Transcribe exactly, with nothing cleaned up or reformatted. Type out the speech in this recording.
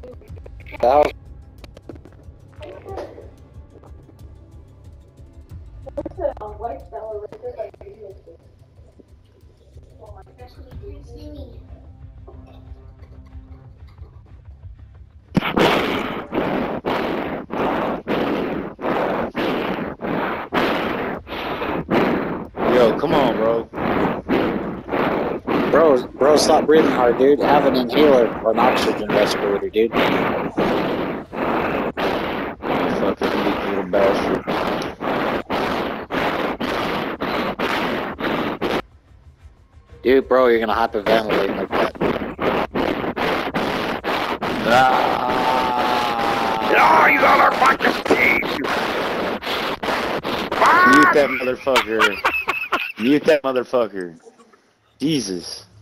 That was Yo, come on, bro. Bro, bro, stop breathing hard, dude. Have an inhaler or an oxygen respirator, dude. Fucking weak little bastard. Dude, bro, you're gonna hyperventilate like that. Ah! Oh, you got our fucking teeth! Mute that motherfucker. Mute that motherfucker. Jesus.